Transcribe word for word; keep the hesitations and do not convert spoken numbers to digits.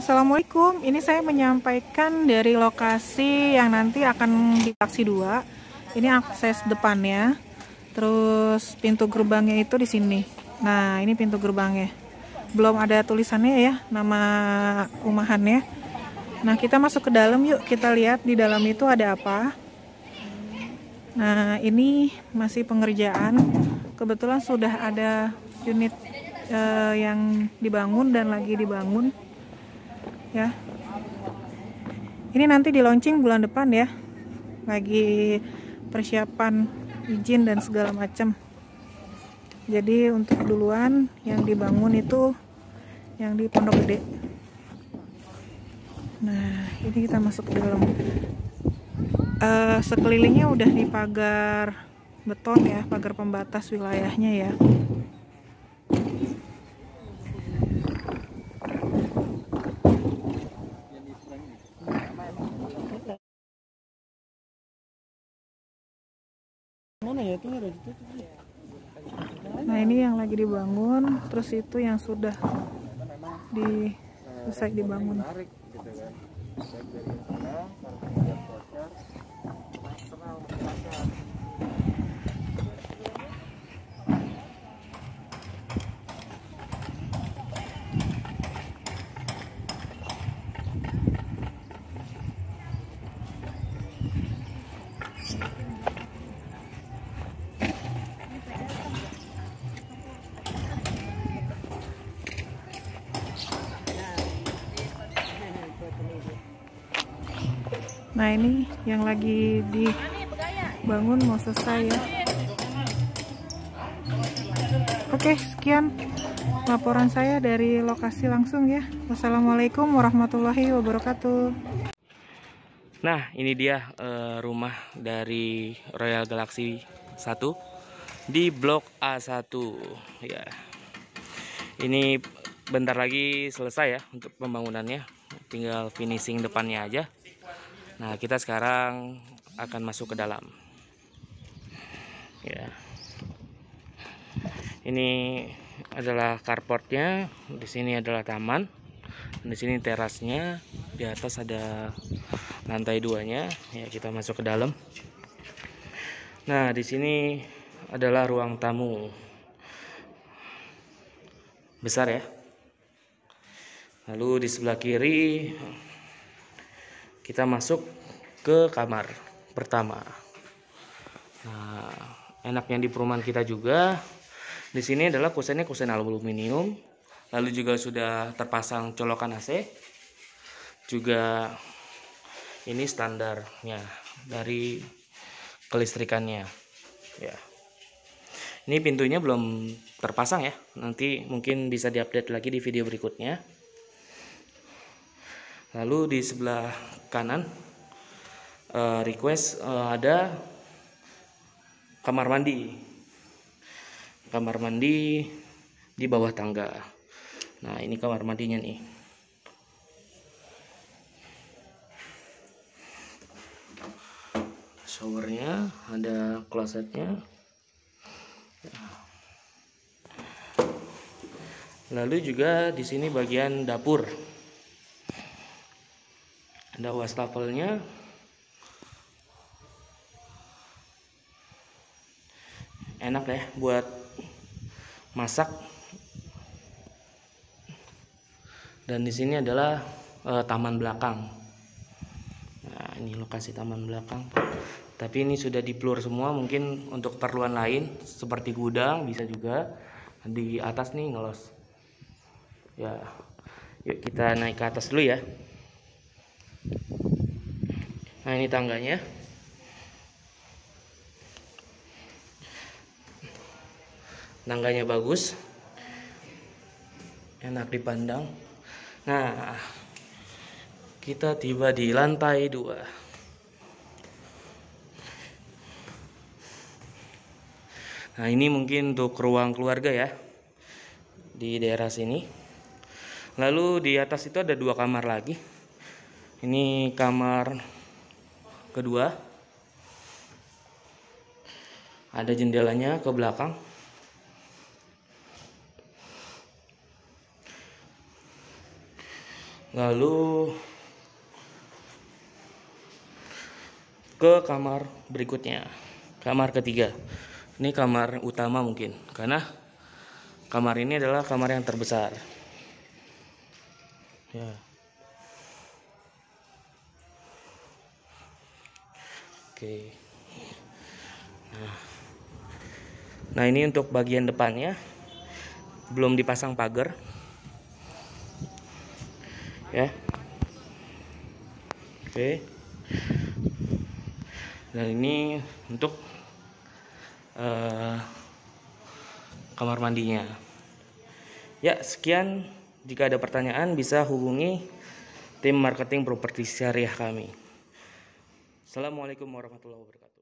Assalamualaikum, ini saya menyampaikan dari lokasi yang nanti akan di taksi dua. Ini akses depannya, terus pintu gerbangnya itu di sini. Nah, ini pintu gerbangnya. Belum ada tulisannya ya, nama rumahannya. Nah, kita masuk ke dalam yuk, kita lihat di dalam itu ada apa. Nah, ini masih pengerjaan. Kebetulan sudah ada unit eh, yang dibangun dan lagi dibangun. Ya, ini nanti di launching bulan depan ya, lagi persiapan izin dan segala macam. Jadi untuk duluan yang dibangun itu yang di Pondok Gede. Nah, ini kita masuk ke dalam. Uh, sekelilingnya udah dipagar beton ya, pagar pembatas wilayahnya ya. Nah, ini yang lagi dibangun, terus itu yang sudah di selesai dibangun. Nah, ini yang lagi dibangun mau selesai ya. Oke, sekian laporan saya dari lokasi langsung ya. Wassalamualaikum warahmatullahi wabarakatuh. Nah, ini dia uh, rumah dari Royal Galaxy satu di Blok A satu ya. Ini bentar lagi selesai ya untuk pembangunannya, tinggal finishing depannya aja. Nah, kita sekarang akan masuk ke dalam. Ya. Ini adalah carportnya, di sini adalah taman, di sini terasnya, di atas ada lantai duanya. Ya, kita masuk ke dalam. Nah, di sini adalah ruang tamu besar ya. Lalu di sebelah kiri kita masuk ke kamar pertama. Nah, enaknya di perumahan kita juga di sini adalah kusennya kusen aluminium. Lalu juga sudah terpasang colokan A C. Juga ini standarnya dari kelistrikannya. Ya. Ini pintunya belum terpasang ya. Nanti mungkin bisa diupdate lagi di video berikutnya. Lalu di sebelah kanan uh, request uh, ada kamar mandi. Kamar mandi di bawah tangga. Nah, ini kamar mandinya nih. Showernya, ada klosetnya. Lalu juga di sini bagian dapur. Ada wastafelnya. Enak ya buat masak. Dan di sini adalah e, taman belakang. Nah, ini lokasi taman belakang. Tapi ini sudah di-floor semua, mungkin untuk keperluan lain seperti gudang bisa juga. Di atas nih ngelos. Ya. Yuk kita naik ke atas dulu ya. Nah, ini tangganya. Tangganya bagus, enak dipandang. Nah, kita tiba di lantai dua. Nah, ini mungkin untuk ruang keluarga ya di daerah sini. Lalu di atas itu ada dua kamar lagi. Ini kamar kedua, ada jendelanya ke belakang. Lalu ke kamar berikutnya, kamar ketiga. Ini kamar utama mungkin, karena kamar ini adalah kamar yang terbesar. Ya. Oke. Nah, nah ini untuk bagian depannya belum dipasang pagar, ya. Oke. Dan ini untuk uh, kamar mandinya. Ya, sekian. Jika ada pertanyaan bisa hubungi tim marketing properti syariah kami. Assalamualaikum warahmatullahi wabarakatuh.